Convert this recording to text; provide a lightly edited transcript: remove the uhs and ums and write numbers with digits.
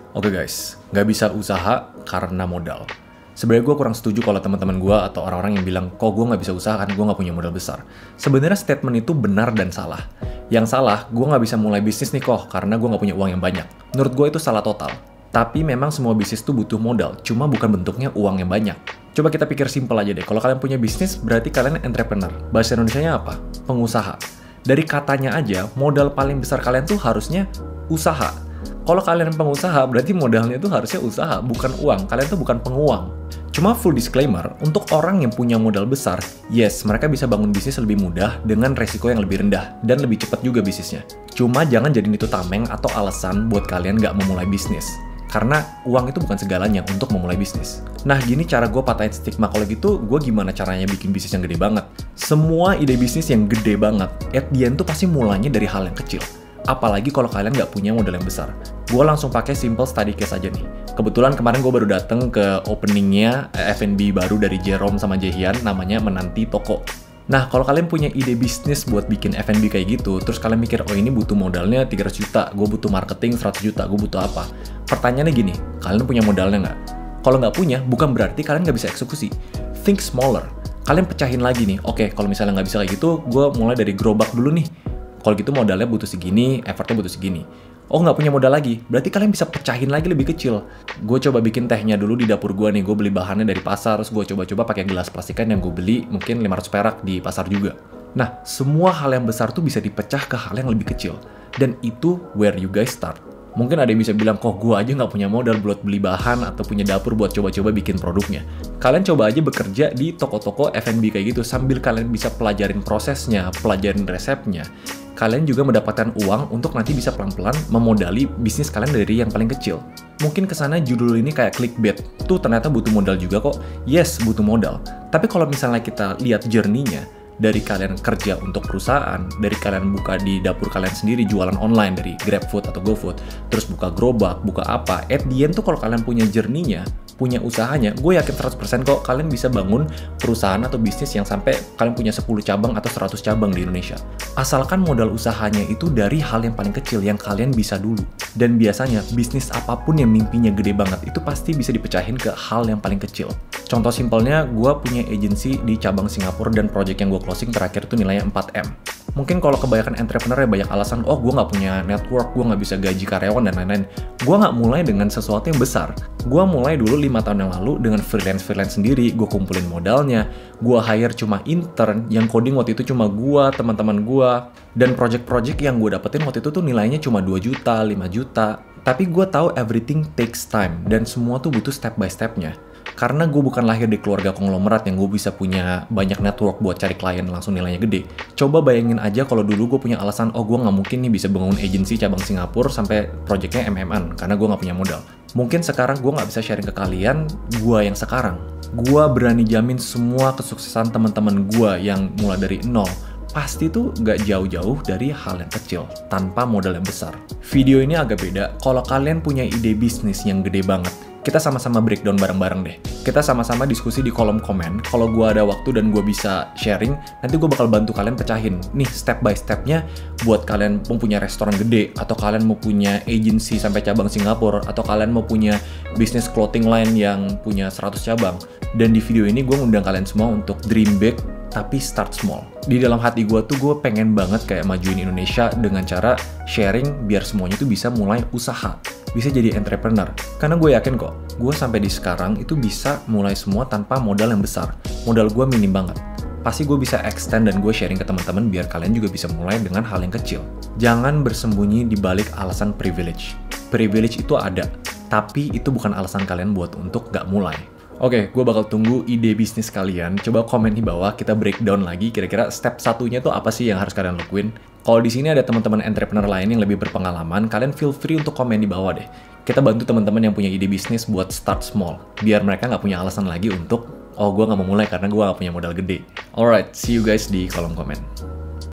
Oke guys, nggak bisa usaha karena modal. Sebenarnya gue kurang setuju kalau teman-teman gue atau orang-orang yang bilang, kok gue nggak bisa usaha karena gue nggak punya modal besar. Sebenarnya statement itu benar dan salah. Yang salah, gue nggak bisa mulai bisnis nih kok karena gue nggak punya uang yang banyak. Menurut gue itu salah total. Tapi memang semua bisnis tuh butuh modal, cuma bukan bentuknya uang yang banyak. Coba kita pikir simpel aja deh, kalau kalian punya bisnis, berarti kalian entrepreneur. Bahasa Indonesianya apa? Pengusaha. Dari katanya aja, modal paling besar kalian tuh harusnya usaha. Kalau kalian pengusaha, berarti modalnya itu harusnya usaha, bukan uang. Kalian tuh bukan penguang. Cuma full disclaimer, untuk orang yang punya modal besar, yes, mereka bisa bangun bisnis lebih mudah dengan resiko yang lebih rendah, dan lebih cepat juga bisnisnya. Cuma jangan jadiin itu tameng atau alasan buat kalian nggak memulai bisnis. Karena uang itu bukan segalanya untuk memulai bisnis. Nah, gini cara gue patahin stigma. Kalau gitu, gue gimana caranya bikin bisnis yang gede banget? Semua ide bisnis yang gede banget, at the end tuh pasti mulainya dari hal yang kecil. Apalagi kalau kalian nggak punya modal yang besar. Gue langsung pakai simple study case aja nih. Kebetulan kemarin gue baru dateng ke openingnya F&B baru dari Jerome sama Jehian, namanya Menanti Toko. Nah, kalau kalian punya ide bisnis buat bikin F&B kayak gitu, terus kalian mikir, oh ini butuh modalnya 300 juta, gue butuh marketing 100 juta, gue butuh apa? Pertanyaannya gini, kalian punya modalnya nggak? Kalau nggak punya, bukan berarti kalian nggak bisa eksekusi. Think smaller. Kalian pecahin lagi nih, oke, kalau misalnya nggak bisa kayak gitu, gue mulai dari gerobak dulu nih. Kalau gitu modalnya butuh segini, effortnya butuh segini. Oh, nggak punya modal lagi, berarti kalian bisa pecahin lagi lebih kecil. Gue coba bikin tehnya dulu di dapur gue nih, gue beli bahannya dari pasar, terus gue coba-coba pakai gelas plastikan yang gue beli mungkin 500 perak di pasar juga. Nah, semua hal yang besar tuh bisa dipecah ke hal yang lebih kecil. Dan itu where you guys start. Mungkin ada yang bisa bilang, kok gue aja nggak punya modal buat beli bahan atau punya dapur buat coba-coba bikin produknya. Kalian coba aja bekerja di toko-toko F&B kayak gitu, sambil kalian bisa pelajarin prosesnya, pelajarin resepnya. Kalian juga mendapatkan uang untuk nanti bisa pelan-pelan memodali bisnis kalian dari yang paling kecil. Mungkin kesana judul ini kayak clickbait, tuh ternyata butuh modal juga kok. Yes, butuh modal. Tapi kalau misalnya kita lihat journey-nya, dari kalian kerja untuk perusahaan, dari kalian buka di dapur kalian sendiri, jualan online dari GrabFood atau GoFood, terus buka gerobak, buka apa, at the end tuh kalau kalian punya journey-nya, punya usahanya, gue yakin 100% kok kalian bisa bangun perusahaan atau bisnis yang sampai kalian punya 10 cabang atau 100 cabang di Indonesia. Asalkan modal usahanya itu dari hal yang paling kecil yang kalian bisa dulu. Dan biasanya bisnis apapun yang mimpinya gede banget itu pasti bisa dipecahin ke hal yang paling kecil. Contoh simpelnya, gue punya agency di cabang Singapura dan project yang gue closing terakhir itu nilainya 4M. Mungkin kalau kebanyakan entrepreneur ya banyak alasan, oh gue nggak punya network, gue nggak bisa gaji karyawan dan lain-lain. Gue nggak mulai dengan sesuatu yang besar. Gue mulai dulu 5 tahun yang lalu dengan freelance sendiri, gue kumpulin modalnya, gue hire cuma intern, yang coding waktu itu cuma gue, teman-teman gue, dan project-project yang gue dapetin waktu itu tuh nilainya cuma 2 juta, 5 juta. Tapi gue tahu everything takes time, dan semua tuh butuh step by step-nya. Karena gue bukan lahir di keluarga konglomerat yang gue bisa punya banyak network buat cari klien langsung nilainya gede. Coba bayangin aja kalau dulu gue punya alasan, oh gue nggak mungkin nih bisa bangun agency cabang Singapura sampai projectnya MM-an, karena gue nggak punya modal. Mungkin sekarang gue nggak bisa sharing ke kalian, gue yang sekarang. Gue berani jamin semua kesuksesan teman-teman gue yang mulai dari nol, pasti tuh nggak jauh-jauh dari hal yang kecil, tanpa modal yang besar. Video ini agak beda, kalau kalian punya ide bisnis yang gede banget, kita sama-sama breakdown bareng-bareng deh. Kita sama-sama diskusi di kolom komen. Kalau gue ada waktu dan gue bisa sharing, nanti gue bakal bantu kalian pecahin. Nih, step by step-nya buat kalian mau punya restoran gede, atau kalian mau punya agency sampai cabang Singapura, atau kalian mau punya bisnis clothing line yang punya 100 cabang. Dan di video ini gue ngundang kalian semua untuk dream big, tapi start small. Di dalam hati gue tuh gue pengen banget kayak majuin Indonesia dengan cara sharing biar semuanya tuh bisa mulai usaha, bisa jadi entrepreneur. Karena gue yakin kok, gue sampai di sekarang itu bisa mulai semua tanpa modal yang besar. Modal gue minim banget. Pasti gue bisa extend dan gue sharing ke teman-teman biar kalian juga bisa mulai dengan hal yang kecil. Jangan bersembunyi di balik alasan privilege. Privilege itu ada, tapi itu bukan alasan kalian buat untuk gak mulai. Oke, gue bakal tunggu ide bisnis kalian. Coba komen di bawah, kita breakdown lagi kira-kira step satunya tuh apa sih yang harus kalian lakuin. Kalau di sini ada teman-teman entrepreneur lain yang lebih berpengalaman, kalian feel free untuk komen di bawah deh. Kita bantu teman-teman yang punya ide bisnis buat start small, biar mereka nggak punya alasan lagi untuk, oh gue nggak mau mulai karena gue nggak punya modal gede. Alright, see you guys di kolom komen.